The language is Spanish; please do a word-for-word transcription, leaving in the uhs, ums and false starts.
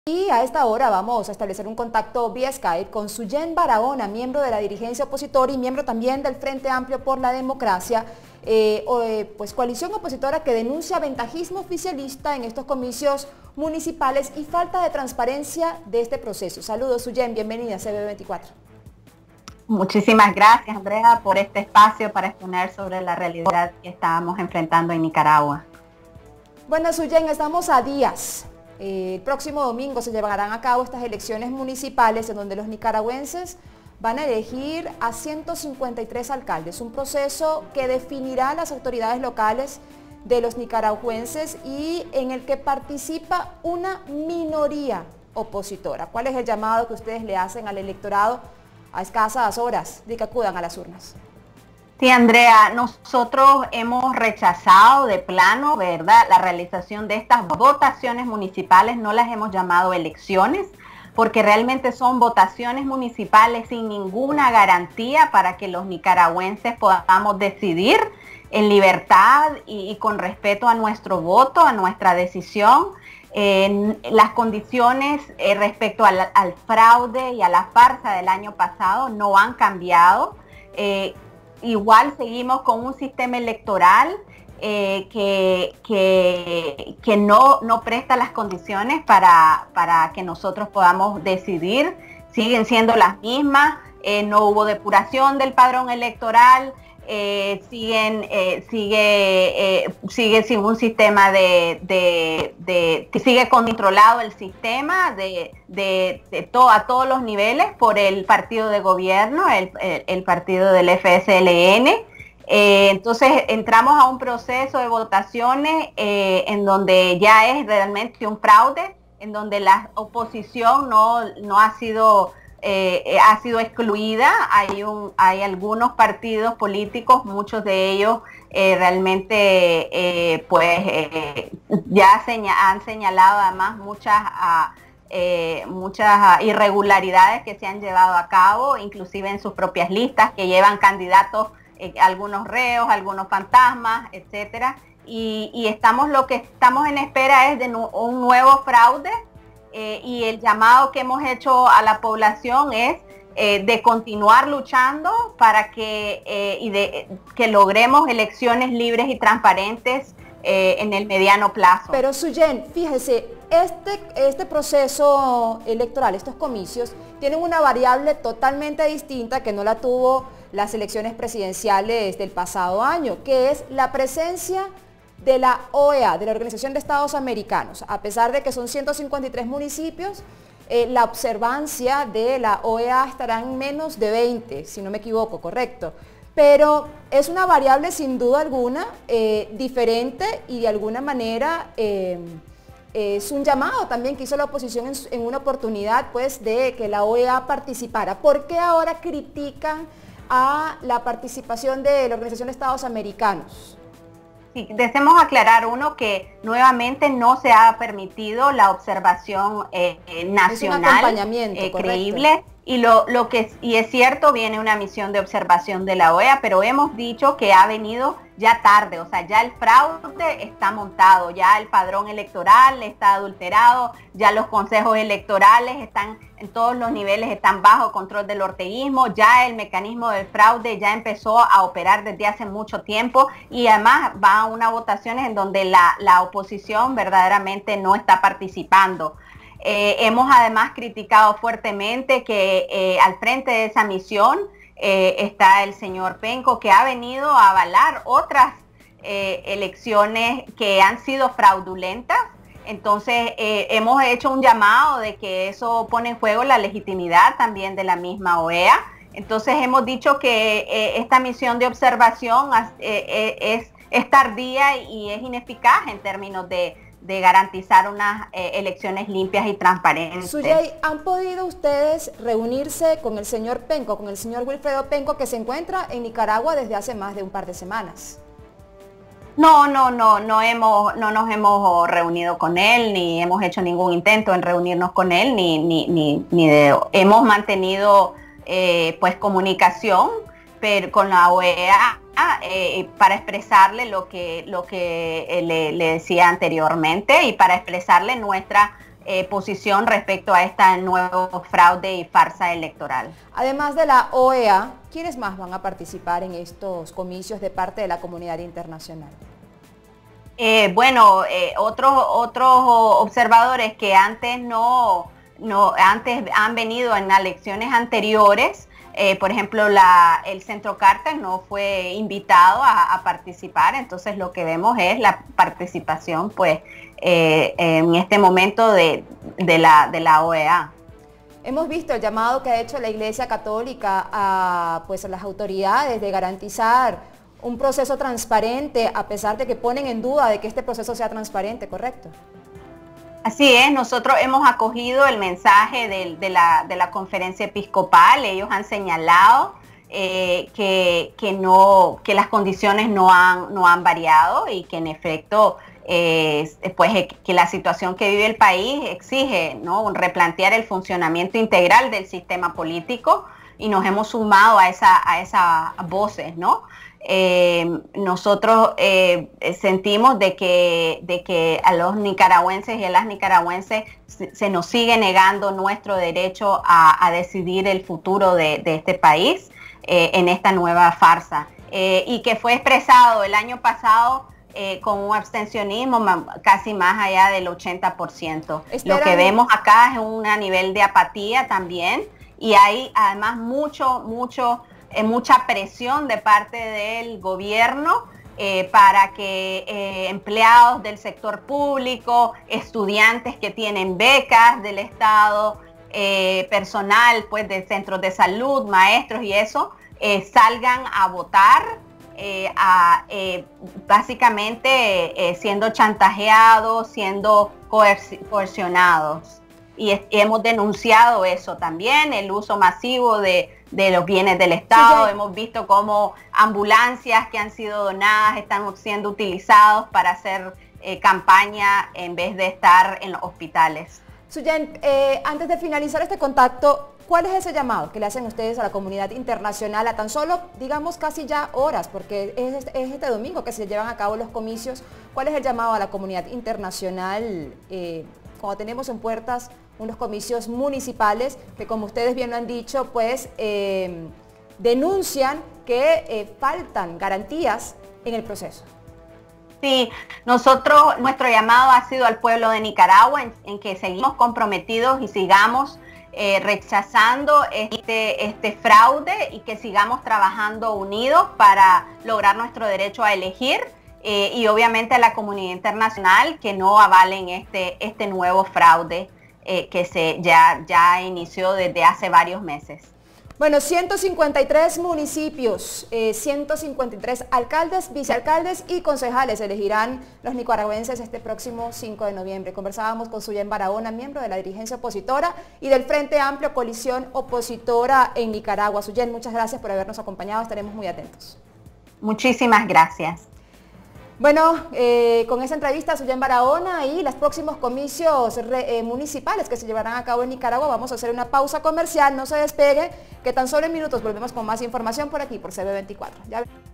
Y a esta hora vamos a establecer un contacto vía Skype con Suyen Barahona, miembro de la dirigencia opositora y miembro también del Frente Amplio por la Democracia, eh, o, eh, pues coalición opositora que denuncia ventajismo oficialista en estos comicios municipales y falta de transparencia de este proceso. Saludos, Suyen, bienvenida a C B veinticuatro. Muchísimas gracias, Andrea, por este espacio para exponer sobre la realidad que estábamos enfrentando en Nicaragua. Bueno, Suyen, estamos a días. Eh, el próximo domingo se llevarán a cabo estas elecciones municipales en donde los nicaragüenses van a elegir a ciento cincuenta y tres alcaldes, un proceso que definirá las autoridades locales de los nicaragüenses y en el que participa una minoría opositora. ¿Cuál es el llamado que ustedes le hacen al electorado a escasas horas de que acudan a las urnas? Sí, Andrea, nosotros hemos rechazado de plano, ¿verdad?, la realización de estas votaciones municipales. No las hemos llamado elecciones, porque realmente son votaciones municipales sin ninguna garantía para que los nicaragüenses podamos decidir en libertad y, y con respeto a nuestro voto, a nuestra decisión. Eh, las condiciones eh, respecto al, al fraude y a la farsa del año pasado no han cambiado. Eh, Igual seguimos con un sistema electoral eh, que, que, que no, no presta las condiciones para, para que nosotros podamos decidir. Siguen siendo las mismas, eh, no hubo depuración del padrón electoral, eh, siguen, eh, sigue, eh, sigue sin un sistema de, de, de, de sigue controlado el sistema de, de, de to, a todos los niveles por el partido de gobierno, el, el, el partido del F S L N. Eh, entonces entramos a un proceso de votaciones eh, en donde ya es realmente un fraude, en donde la oposición no, no ha sido Eh, ha sido excluida. Hay, un, hay algunos partidos políticos, muchos de ellos eh, realmente eh, pues eh, ya seña, han señalado además muchas, uh, eh, muchas irregularidades que se han llevado a cabo, inclusive en sus propias listas, que llevan candidatos, eh, algunos reos, algunos fantasmas, etcétera. Y, y estamos, lo que estamos en espera es de nu un nuevo fraude. Eh, y el llamado que hemos hecho a la población es eh, de continuar luchando para que, eh, y de, que logremos elecciones libres y transparentes eh, en el mediano plazo. Pero Suyen, fíjese, este, este proceso electoral, estos comicios, tienen una variable totalmente distinta que no la tuvo las elecciones presidenciales del pasado año, que es la presencia de la O E A, de la Organización de Estados Americanos. A pesar de que son ciento cincuenta y tres municipios, eh, la observancia de la O E A estará en menos de veinte, si no me equivoco, correcto. Pero es una variable sin duda alguna eh, diferente y de alguna manera eh, es un llamado también que hizo la oposición en, en una oportunidad pues de que la O E A participara. ¿Por qué ahora critican a la participación de la Organización de Estados Americanos? Sí, deseamos aclarar uno que nuevamente no se ha permitido la observación eh, nacional, es un acompañamiento, eh, correcto. creíble, y lo, lo que y es cierto, viene una misión de observación de la O E A, pero hemos dicho que ha venido ya tarde, o sea, ya el fraude está montado, ya el padrón electoral está adulterado, ya los consejos electorales están en todos los niveles, están bajo control del orteguismo, ya el mecanismo del fraude ya empezó a operar desde hace mucho tiempo y además va a unas votaciones en donde la, la oposición verdaderamente no está participando. Eh, hemos además criticado fuertemente que eh, al frente de esa misión eh, está el señor Penco, que ha venido a avalar otras eh, elecciones que han sido fraudulentas. Entonces eh, hemos hecho un llamado de que eso pone en juego la legitimidad también de la misma O E A. Entonces hemos dicho que eh, esta misión de observación eh, eh, es, es tardía y es ineficaz en términos de de garantizar unas eh, elecciones limpias y transparentes. Suyay, ¿han podido ustedes reunirse con el señor Penco, con el señor Wilfredo Penco, que se encuentra en Nicaragua desde hace más de un par de semanas? No, no, no, no hemos, no nos hemos reunido con él, ni hemos hecho ningún intento en reunirnos con él, ni, ni, ni, ni de, hemos mantenido eh, pues comunicación pero con la O E A eh, para expresarle lo que, lo que eh, le, le decía anteriormente y para expresarle nuestra eh, posición respecto a este nuevo fraude y farsa electoral. Además de la O E A, ¿quiénes más van a participar en estos comicios de parte de la comunidad internacional? Eh, bueno, eh, otros, otros observadores que antes no, no, antes han venido en elecciones anteriores, eh, por ejemplo, la, el Centro Carter no fue invitado a, a participar, entonces lo que vemos es la participación, pues, eh, en este momento de, de, la, de la O E A. Hemos visto el llamado que ha hecho la Iglesia Católica a, pues, a las autoridades de garantizar un proceso transparente, a pesar de que ponen en duda de que este proceso sea transparente, ¿correcto? Así es, nosotros hemos acogido el mensaje de, de, la, de la conferencia episcopal. Ellos han señalado eh, que, que, no, que las condiciones no han, no han variado y que en efecto eh, pues, que la situación que vive el país exige, ¿no?, replantear el funcionamiento integral del sistema político, y nos hemos sumado a, esa, a esas voces, ¿no? Eh, nosotros eh, sentimos de que, de que a los nicaragüenses y a las nicaragüenses se, se nos sigue negando nuestro derecho a, a decidir el futuro de, de este país eh, en esta nueva farsa, eh, y que fue expresado el año pasado eh, con un abstencionismo casi más allá del ochenta por ciento. Lo que vemos acá es un nivel de apatía también, y hay además mucho, mucho Eh, mucha presión de parte del gobierno eh, para que eh, empleados del sector público, estudiantes que tienen becas del Estado, eh, personal pues de centros de salud, maestros y eso, eh, salgan a votar, eh, a, eh, básicamente eh, siendo chantajeados, siendo coerci coercionados. Y, y hemos denunciado eso también, el uso masivo de de los bienes del Estado. Sí, hemos visto cómo ambulancias que han sido donadas están siendo utilizados para hacer eh, campaña en vez de estar en los hospitales. Suyen, eh, antes de finalizar este contacto, ¿cuál es ese llamado que le hacen ustedes a la comunidad internacional a tan solo, digamos, casi ya horas, porque es este, es este domingo que se llevan a cabo los comicios? ¿Cuál es el llamado a la comunidad internacional eh, cuando tenemos en puertas unos comicios municipales que, como ustedes bien lo han dicho, pues eh, denuncian que eh, faltan garantías en el proceso? Sí, nosotros, nuestro llamado ha sido al pueblo de Nicaragua en, en que seguimos comprometidos y sigamos eh, rechazando este, este fraude, y que sigamos trabajando unidos para lograr nuestro derecho a elegir, eh, y obviamente a la comunidad internacional que no avalen este, este nuevo fraude Eh, que se ya, ya inició desde hace varios meses. Bueno, ciento cincuenta y tres municipios, eh, ciento cincuenta y tres alcaldes, vicealcaldes y concejales elegirán los nicaragüenses este próximo cinco de noviembre. Conversábamos con Suyen Barahona, miembro de la dirigencia opositora y del Frente Amplio Coalición Opositora en Nicaragua. Suyen, muchas gracias por habernos acompañado, estaremos muy atentos. Muchísimas gracias. Bueno, eh, con esa entrevista a Suyen Barahona y los próximos comicios re, eh, municipales que se llevarán a cabo en Nicaragua, vamos a hacer una pausa comercial, no se despegue, que tan solo en minutos volvemos con más información por aquí, por C B veinticuatro. Ya...